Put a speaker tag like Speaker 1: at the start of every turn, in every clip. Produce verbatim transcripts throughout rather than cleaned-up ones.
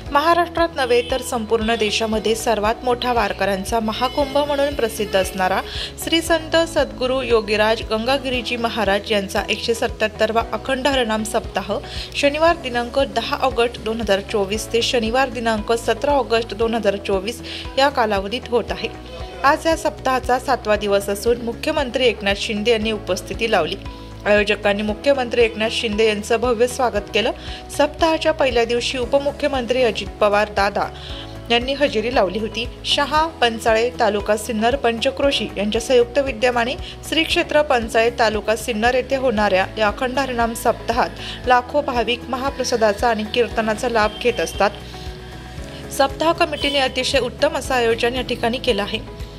Speaker 1: महाराष्ट्रात नव्हे तर संपूर्ण देशामध्ये सर्वात मोठा वारकऱ्यांचा महाकुंभ म्हणून प्रसिद्ध असणारा श्री संत सद्गुरू योगीराज गंगागिरीजी महाराज यांचा एकशे सत्याहत्तरवा अखंड हरिनाम सप्ताह शनिवार दिनांक दहा ऑगस्ट दोन हजार चोवीस ते शनिवार दिनांक सतरा ऑगस्ट दोन हजार चोवीस या कालावधीत होत आहे। आज या सप्ताहाचा सातवा दिवस असून मुख्यमंत्री एकनाथ शिंदे यांनी उपस्थिती लावली। आयोजकांनी मुख्यमंत्री एकनाथ शिंदे यांचं भव्य स्वागत केलं। सप्ताहाच्या पहिल्या दिवशी उपमुख्यमंत्री अजित पवार दादा यांनी हजेरी लावली होती। शहा पंचाळे तालुका सिन्नर पंचक्रोशी यांच्या संयुक्त विद्यमाने श्री क्षेत्र पंचाळे तालुका सिन्नर येथे होणाऱ्या या अखंड हरिनाम सप्ताहात लाखो भाविक महाप्रसादाचा आणि कीर्तनाचा लाभ घेत असतात। सप्ताह कमिटीने अतिशय उत्तम असं आयोजन या ठिकाणी केलं आहे।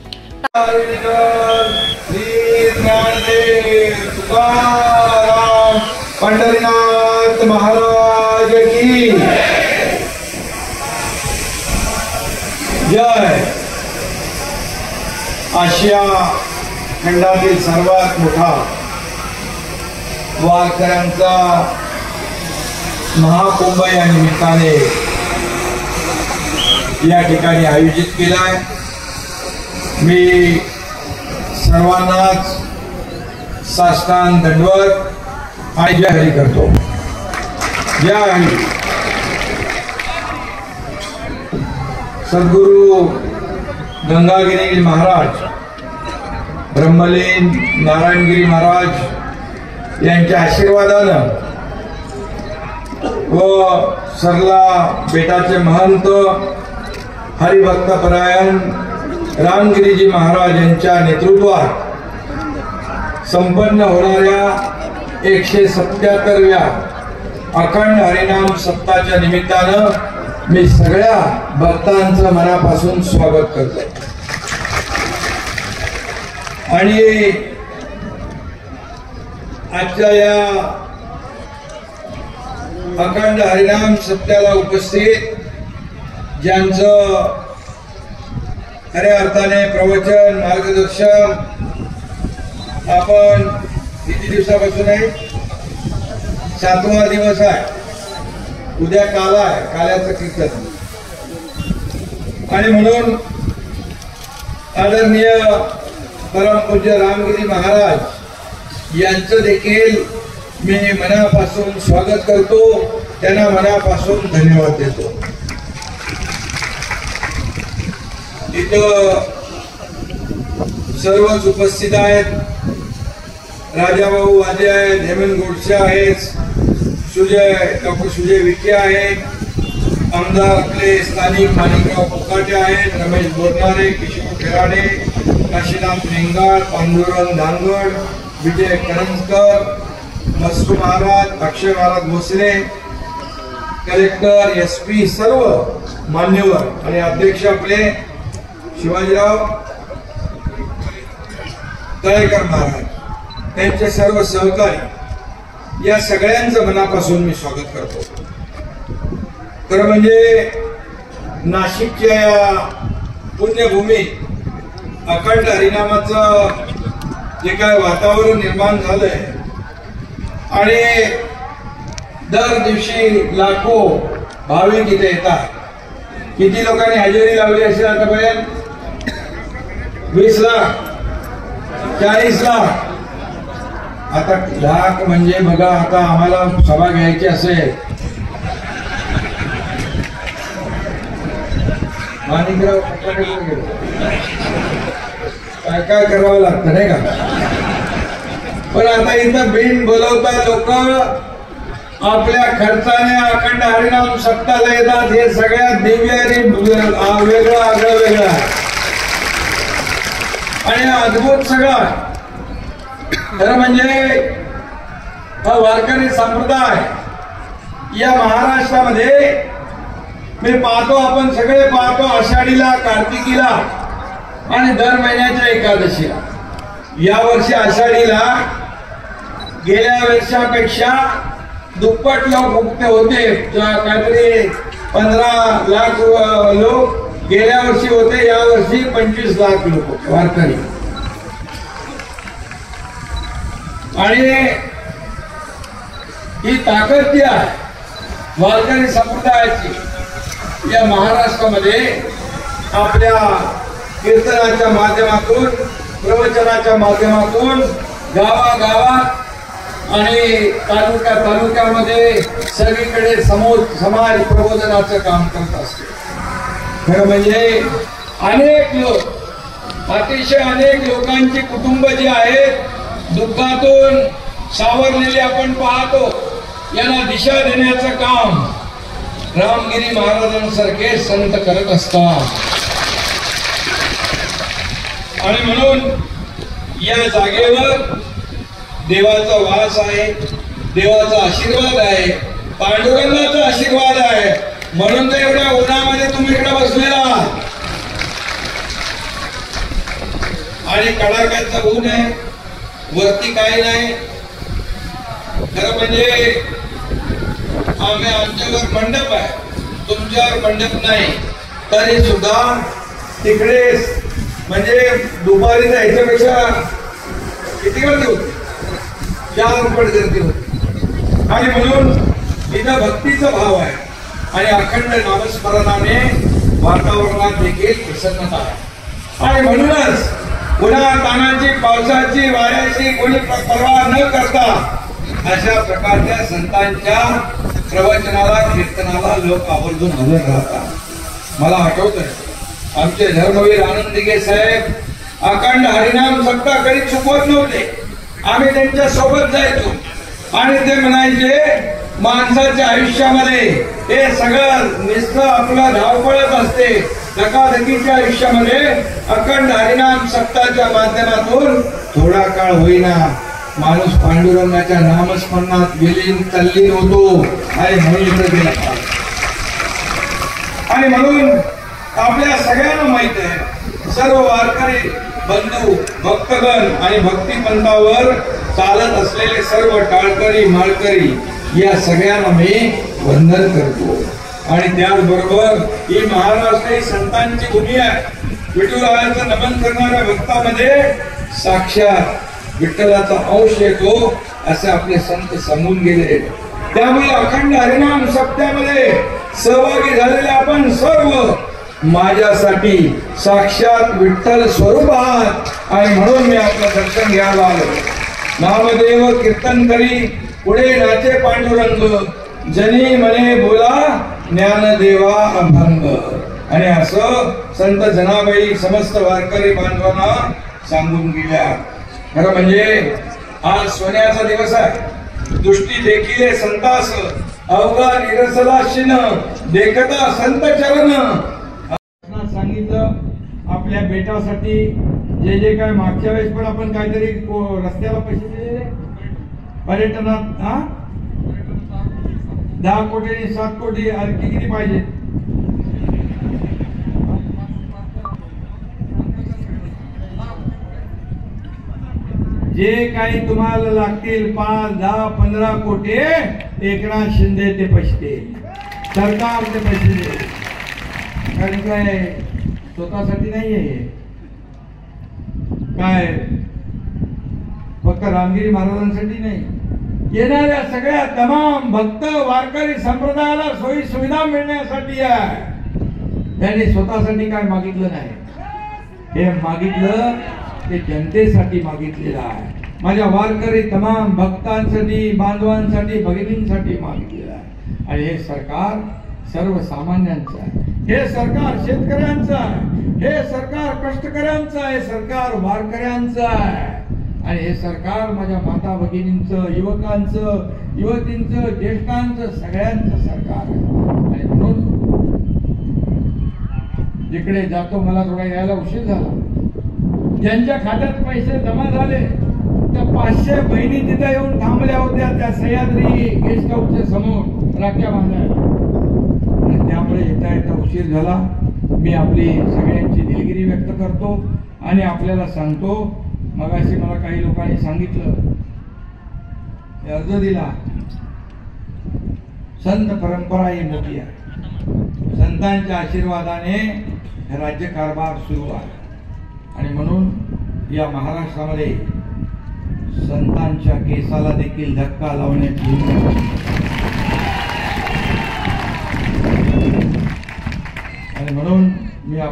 Speaker 2: पंढरीनाथ महाराज की जय। आशिया खंडातील सर्वात मोठा वारकऱ्यांचा महाकुंभ या निमित्ताने या ठिकाणी आयोजित केला आहे। मी सर्वांनाच साष्टांग दंडवत आणि जय हरी करतो। जय हरी। सद्गुरू गंगागिरी महाराज ब्रह्मलीन नारायणगिरी महाराज यांच्या आशीर्वादानं व सरला बेटाचे महंत हरिभक्तपरायण रामगिरीजी महाराज यांच्या नेतृत्वात संपन्न होणाऱ्या एकशे सत्याहत्तरव्या अखंड हरिनाम सप्ताहाच्या निमित्तानं मी सगळ्या भक्तांचं मनापासून स्वागत करतो। आणि आजच्या या अखंड हरिनाम सप्ताहाला उपस्थित ज्यांचं खऱ्या अर्थाने प्रवचन मार्गदर्शन आपण किती दिवसापासून आहे? सातवा दिवस आहे। उद्या काल आहे, काल्याचं कीर्तन। आणि म्हणून आदरणीय परमपूज्य रामगिरी महाराज यांचं देखील मी मनापासून स्वागत करतो, त्यांना मनापासून धन्यवाद देतो। इथं सर्वच उपस्थित आहेत। राजाभाऊ वाजे आहेत, हेमंत गोडसे आहेत, सुजय डॉक्टर सुजय विखे आहेत, आमदार आपले स्थानिक माणिकराव कोकाटे आहेत, Ramesh Bornare, Kishor Kherade, Kashinath Mengal, Pandurang Dhangad, Vijay Karanjkar, Masku Maharaj, Akshay Maharaj Bhosale, collector, S P, सर्व मान्यवर आणि अध्यक्ष आपले शिवाजीराव तळेकर महाराज, त्यांचे सर्व सहकारी, या सगळ्यांचं मनापासून मी स्वागत करतो। खरं म्हणजे नाशिकच्या या पुण्यभूमीत अखंड हरिनामाचं जे काय वातावरण निर्माण झालंय आणि दर दिवशी लाखो भाविक इथे येतात। किती लोकांनी हजेरी लावली असेल आतापर्यंत? वीस लाख, चाळीस लाख। आता लाख म्हणजे बघा, आता आम्हाला सभा घ्यायची असेल, माणिकराव काय काय करावं लागतं नाही का? पण आता इथं बिन बोलवता लोक आपल्या खर्चाने अखंड हरिनाम सप्ताहाला येतात। हे सगळ्यात दिव्य आणि वेगळं आगळं वेगळं आणि अद्भुत सगळं। खरं म्हणजे हा वारकरी संप्रदाय या महाराष्ट्रामध्ये मी पाहतो, आपण सगळे पाहतो, आषाढीला, कार्तिकीला आणि दर महिन्याच्या एकादशीला। यावर्षी आषाढीला गेल्या वर्षापेक्षा दुप्पट लोक उक्ते होते, काहीतरी पंधरा लाख लोक गेल्या वर्षी होते, या वर्षी पंचवीस लाख लोक वारकरी। आणि ही ताकद ती आहे वारकरी संप्रदायाची। या महाराष्ट्रामध्ये आपल्या कीर्तनाच्या माध्यमातून, प्रवचनाच्या माध्यमातून गावागावात आणि तालुक्या तालुक्यामध्ये सगळीकडे समोर समाज प्रबोधनाचं काम करत असते. खरं म्हणजे अनेक लोक, अतिशय अनेक लोकांची कुटुंब जी आहेत दुःखातून सावरलेली आपण पाहतो. यांना दिशा देण्याचं काम रामगिरी महाराजांसारखे संत करत असतात. आणि म्हणून या जागेवर देवाचा वास आहे, देवाचा आशीर्वाद आहे, पांडुरंगाचा आशीर्वाद आहे. म्हणून तर एवढ्या उन्हामध्ये तुम्ही इकडे बसलेला आहात. आणि कडाक्याचं ऊन आहे, वरती काही नाही. खरं म्हणजे आम्ही आमच्यावर मंडप आहे, तुमच्यावर मंडप नाही, तरी सुद्धा तिकडे म्हणजे दुपारी जायच्यापेक्षा किती गर्दी होती, चार पट गर्दी होती. आणि म्हणून इथं भक्तीचा भाव आहे आणि अखंड नामस्मरणाने वातावरणात देखील प्रसन्नता आहे. आणि म्हणूनच उन्हा तानाची, पावसाची, वाऱ्याची कोणी पर्वा न करता अशा प्रकारच्या संतांच्या प्रवचनाला, कीर्तनाला लोक आवर्जून हजर राहतात. मला आठवतंय आमचे धर्मवीर आनंद दिघे साहेब अखंड हरिनाम सप्ताह कधी चुकवत नव्हते. आम्ही त्यांच्या सोबत जायचो आणि ते म्हणायचे माणसाच्या आयुष्यामध्ये हे सगळं नुसतं आपलं धावपळत असते. धकाधकीच्या आयुष्यामध्ये अखंड हरिनाम सप्ताहाच्या माध्यमातून थोडा काळ होईना माणूस पांडुरंगाच्या नामस्मरणात विलीन तल्लीन होतो. आणि म्हणून इकडे गेला. आणि म्हणून आपल्या सगळ्यांना माहित आहे सर्व वारकरी बंधू, भक्तगण आणि भक्तिपंथावर चालत असलेले सर्व टाळकरी, माळकरी या सगळ्यांना मी वंदन करतो. आणि त्याचबरोबर ही महाराष्ट्र ही संतांची भूमी आहे. विठुरायाचं नमन करणाऱ्या भक्तामध्ये साक्षात विठ्ठलाचा अंश येतो असे आपले संत सांगून गेले. त्यामुळे अखंड हरिनाम सप्त्यामध्ये सहभागी झालेले आपण सर्व माझ्यासाठी साक्षात विठ्ठल स्वरूप आहात. आणि म्हणून मी आपलं दर्शन घ्यायला आलो. नामदेव कीर्तन करी पुढे नाचे पांडुरंग, जनी म्हणे बोला ज्ञानदेवा अभंग. आणि असं संत जनाबाई समस्त वारकरी बांधवांना सांगून गेल्या. खरं म्हणजे आज सोन्याचा दिवस आहे. दृष्टी देखील संतास अवघा निरसला शिन देखता संत चरण. सांगितलं आपल्या बेटासाठी जे जे काय मागच्या वेळेस पण आपण काहीतरी रस्त्याला पैसे दिलेले पर्यटनात. हा दहा कोटी आणि सात कोटी आणखी किती पाहिजे? जे काही तुम्हाला लागतील पाच दहा पंधरा कोटी एकनाथ शिंदे ते पैसे देईल, सरकार ते पैसे देईल. कारण काय स्वतःसाठी नाहीये, काय फक्त रामगिरी महाराजांसाठी नाही, येणाऱ्या सगळ्या तमाम भक्त वारकरी संप्रदायाला सोयी सुविधा मिळण्यासाठी आहे. त्यांनी स्वतःसाठी काय मागितलं नाही, हे मागितलं ते जनतेसाठी मागितलेलं आहे. माझ्या वारकरी तमाम भक्तांसाठी, बांधवांसाठी, भगिनींसाठी मागितलेलं आहे. आणि हे सरकार सर्वसामान्यांचं आहे, हे सरकार शेतकऱ्यांचं आहे, हे सरकार कष्टकऱ्यांचं आहे, सरकार वारकऱ्यांचं आहे. आणि हे सरकार माझ्या माता भगिनींचं, युवकांचं, युवतींचं, ज्येष्ठांचं, सगळ्यांचं सरकार आहे. आणि म्हणून जिकडे जातो मला थोडा यायला उशीर झाला. ज्यांच्या खात्यात पैसे जमा झाले त्या पाचशे बहिणी तिथे येऊन थांबल्या होत्या त्या सह्याद्री गेस्ट हाऊसच्या समोर राख्या बांधायला. आणि त्यामुळे येता येता उशीर झाला. मी आपली सगळ्यांची दिलगिरी व्यक्त करतो आणि आपल्याला सांगतो, मगाशी मला काही लोकांनी सांगितलं, अर्ज दिला, संत परंपरा ही मोठी आहे. संतांच्या आशीर्वादाने राज्यकारभार सुरू आहे. आणि म्हणून या महाराष्ट्रामध्ये संतांच्या केसाला देखील धक्का लावण्याची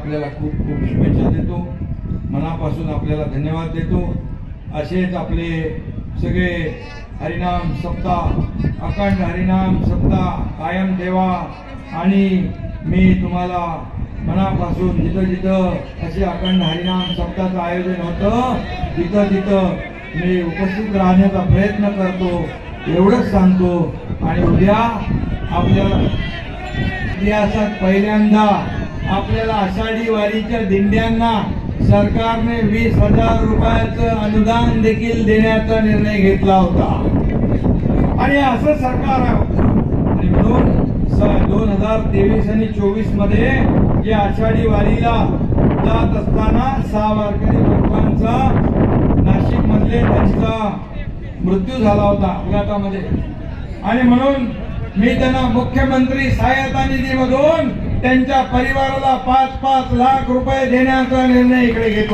Speaker 2: आपल्याला खूप खूप शुभेच्छा देतो, मनापासून आपल्याला धन्यवाद देतो। असेच आपले सगळे हरिनाम सप्ताह, अखंड हरिनाम सप्ताह कायम ठेवा। आणि मी तुम्हाला मनापासून जिथं जिथं असे अखंड हरिनाम सप्ताहाचं आयोजन होतं तिथं तिथं मी उपस्थित राहण्याचा प्रयत्न करतो, एवढंच सांगतो। आणि उद्या आपल्याला इतिहासात पहिल्यांदा आपल्याला आषाढी वारीच्या दिंड्यांना सरकारने वीस हजार रुपयाचं अनुदान देखील देण्याचा निर्णय घेतला होता। आणि असं सरकार आणि म्हणून दोन हजार तेवीस आणि चोवीस मध्ये या आषाढी वारीला जात असताना सहा वारकरी बांधवांचा नाशिक मधले त्यांचा मृत्यू झाला होता अपघातामध्ये। आणि म्हणून मी त्यांना मुख्यमंत्री सहायता निधीमधून त्यांच्या परिवाराला पाच पाच लाख रुपये देण्याचा निर्णय इकडे घेतो।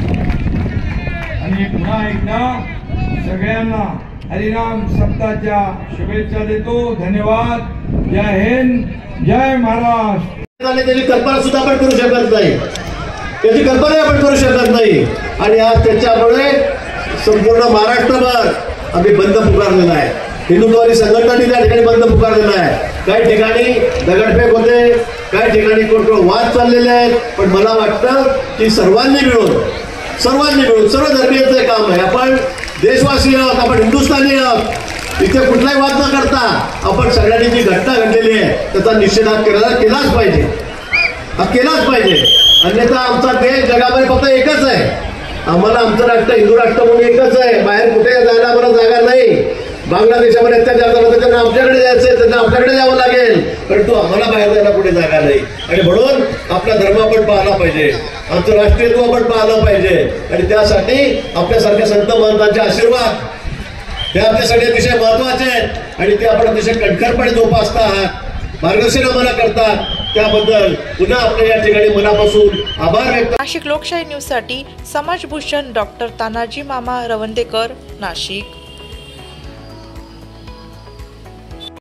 Speaker 2: आणि पुन्हा एकदा सगळ्यांना हरिनाम सप्ताहाच्या शुभेच्छा देतो। धन्यवाद। जय हिंद, जय महाराष्ट्र।
Speaker 3: त्याची कल्पना सुद्धा आपण करू शकत नाही, त्याची कल्पना आपण करू शकत नाही। आणि आज त्याच्यामुळे संपूर्ण महाराष्ट्रभर आम्ही बंद पुकारलेला आहे। हिंदुत्ववादी संघटनांनी त्या ठिकाणी बंद पुकारलेला आहे। काही ठिकाणी दगडफेक होते, काही ठिकाणी कोण कोण वाद चाललेले आहेत। पण मला वाटतं की सर्वांनी मिळून सर्वांनी मिळून सर्व धर्मीयांचं काम आहे। आपण देशवासी आहोत, आपण हिंदुस्थानी आहोत। इथे कुठलाही वाद न करता आपण सगळ्यांनी जी घटना घडलेली आहे त्याचा निषेध केला केलाच पाहिजे, हा केलाच पाहिजे। अन्यथा आमचा देश जगामध्ये फक्त एकच आहे, आम्हाला आमचं राष्ट्र हिंदू राष्ट्र म्हणून एकच आहे। बाहेर कुठे जायला आम्हाला जागा नाही। बांगलादेशामध्ये अत्याचार झाला तर त्यांना आमच्याकडे जायचंय, त्यांना आमच्याकडे जावं लागेल, परंतु आम्हाला बाहेर जायला कुठे जागा नाही। आणि म्हणून आपला धर्म आपण पाळला पाहिजे, आमचं राष्ट्रीयत्व आपण पाळलं पाहिजे। आणि त्यासाठी आपल्यासारख्या संत महंतांचे आशीर्वाद हे आपल्यासाठी अतिशय महत्वाचे आहेत। आणि ते आपण अतिशय कणखरपणे जोपासता आहात, मार्गदर्शन आम्हाला करतात, त्याबद्दल पुन्हा आपल्या या ठिकाणी मनापासून आभार व्यक्त।
Speaker 1: नाशिक लोकशाही न्यूज साठी समाजभूषण डॉक्टर तानाजी मामा रवंदेकर, नाशिक।